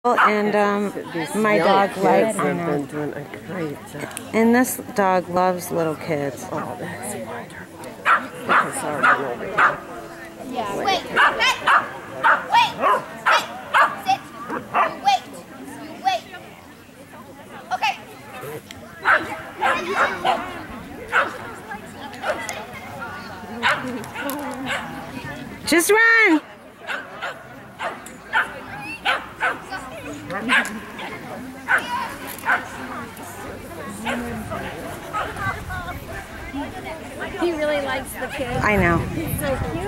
And my dog likes. I know. Been doing a great job. And this dog loves little kids. Oh, that's wonderful. Okay, sorry, I'm over here. Yeah. Wait. Sit. You wait. Okay. Just run. He really likes the kids. I know. He's so cute.